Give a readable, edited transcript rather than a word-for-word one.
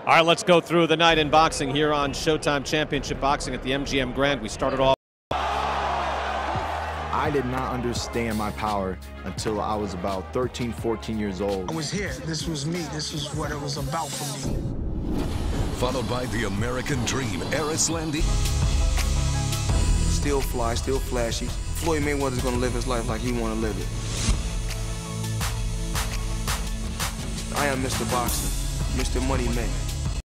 All right, let's go through the night in boxing here on Showtime Championship Boxing at the MGM Grand. We started off. I did not understand my power until I was about 13, 14 years old. I was here. This was me. This was what it was about for me. Followed by the American Dream, Arislandi. Still fly, still flashy. Floyd Mayweather's gonna live his life like he wanna live it. I am Mr. Boxing, Mr. Money Man.